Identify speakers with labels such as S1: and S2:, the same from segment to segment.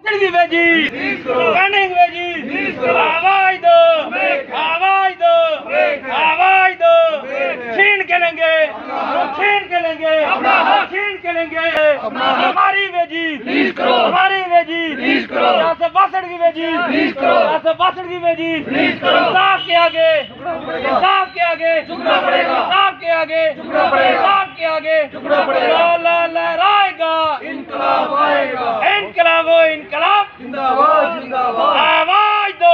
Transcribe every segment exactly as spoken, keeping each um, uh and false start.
S1: की veggie running veggie आवाज दो आवाज दो आवाज दो छीन के लेंगे छीन के लेंगे छीन के लेंगे हमारी वेजी हमारी वेजी चार सौ बासठ की वेजी चार सौ बासठ की वेजी साहब के आगे साहब के आगे साहब के आगे साहब के आगे लहराएगा इनकलाब आएगा इनकलाब हो इनकलाब जिंदाबाद जिंदाबाद आवाज दो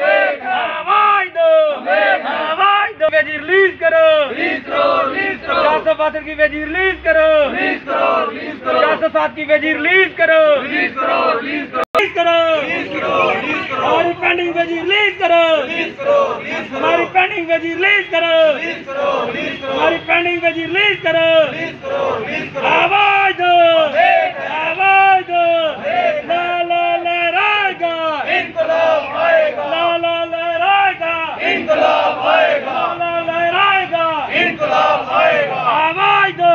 S1: आवाज दो आवाज दो वेजी रिलीज करो रिलीज करो रिलीज करो चार सौ बासठ की वेजी रिलीज करो रिलीज करो रिलीज करो चार सौ सात की वेजी रिलीज करो रिलीज करो रिलीज करो रिलीज करो हमारी पेंडिंग वेजी रिलीज करो रिलीज करो हमारी पेंडिंग वेजी रिलीज करो रिलीज करो हमारी पेंडिंग वेजी रिलीज करो रिलीज करो आवाज दो आवाज दो ला ला लहराएगा इनकलाब आएगा ला ला लहराएगा इनकलाब आएगा ला लहराएगा इनकलाब आएगा आवाज दो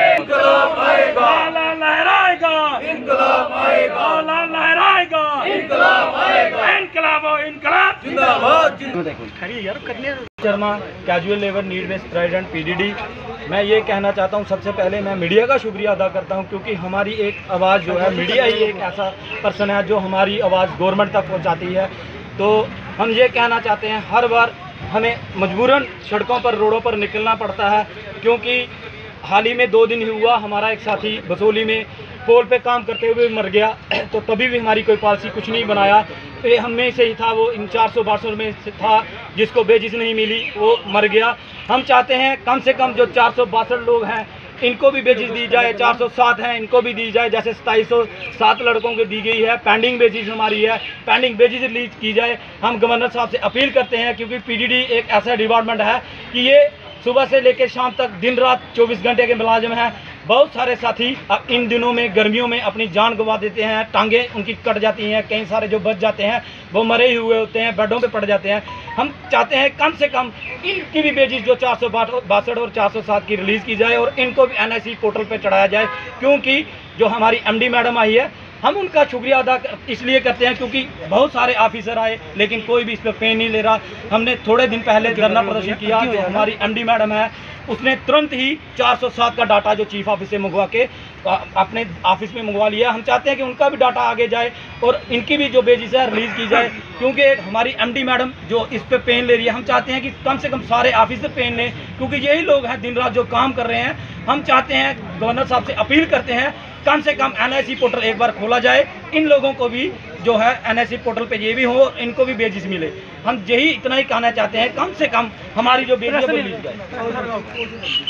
S1: इनकलाब आएगा ला लहराएगा इनकलाब आएगा ला लहराएगा इनकलाब आएगा इनकलाब हो इनकलाब जिंदाबाद जिंदाबाद। Sharma casual labour need based president PDD. मैं ये कहना चाहता हूँ, सबसे पहले मैं मीडिया का शुक्रिया अदा करता हूँ क्योंकि हमारी एक आवाज़ जो है, मीडिया ही एक ऐसा पर्सन है जो हमारी आवाज़ गवर्नमेंट तक पहुँचाती है। तो हम ये कहना चाहते हैं, हर बार हमें मजबूरन सड़कों पर रोडों पर निकलना पड़ता है क्योंकि हाल ही में दो दिन ही हुआ हमारा एक साथी बसोली में पोल पे काम करते हुए मर गया। तो तभी भी हमारी कोई पॉलिसी कुछ नहीं बनाया। तो ये हम में से ही था, वो इन चार सौ बासठ में से था जिसको बेजिस नहीं मिली, वो मर गया। हम चाहते हैं कम से कम जो चार सौ बासठ लोग हैं इनको भी बेजिस दी जाए, चार सौ सात हैं इनको भी दी जाए, जैसे सताईस सौ सात लड़कों को दी गई है। पेंडिंग बेजिस हमारी है, पेंडिंग बेजिस रिलीज की जाए। हम गवर्नर साहब से अपील करते हैं क्योंकि पीडीडी एक ऐसा डिपार्टमेंट है कि ये सुबह से लेकर शाम तक दिन रात चौबीस घंटे के मुलाजिम हैं। बहुत सारे साथी अब इन दिनों में गर्मियों में अपनी जान गंवा देते हैं, टांगे उनकी कट जाती हैं, कई सारे जो बच जाते हैं वो मरे ही हुए होते हैं, बेडों पे पड़ जाते हैं। हम चाहते हैं कम से कम इनकी भी बेजिस जो चार सौ बासठ और चार सौ सात की रिलीज़ की जाए और इनको भी एन आई सी पोर्टल पे चढ़ाया जाए क्योंकि जो हमारी एम डी मैडम आई है हम उनका शुक्रिया अदा इसलिए करते हैं क्योंकि बहुत सारे ऑफिसर आए लेकिन कोई भी इस पर पेन नहीं ले रहा। हमने थोड़े दिन पहले धरना प्रदर्शन किया, जो हमारी एमडी मैडम है उसने तुरंत ही चार सौ सात का डाटा जो चीफ ऑफिस से मंगवा के अपने ऑफिस में मंगवा लिया। हम चाहते हैं कि उनका भी डाटा आगे जाए और इनकी भी जो बेजिस है रिलीज़ की जाए क्योंकि हमारी एमडी मैडम जो इस पे पेन ले रही है, हम चाहते हैं कि कम से कम सारे ऑफिसर पेन लें क्योंकि यही लोग हैं दिन रात जो काम कर रहे हैं। हम चाहते हैं, गवर्नर साहब से अपील करते हैं कम से कम एन आई सी पोर्टल एक बार खोला जाए, इन लोगों को भी जो है एन आई सी पोर्टल पे ये भी हो और इनको भी बेजिस मिले। हम यही इतना ही कहना चाहते हैं, कम से कम हमारी जो बेजिस है वो मिल जाए।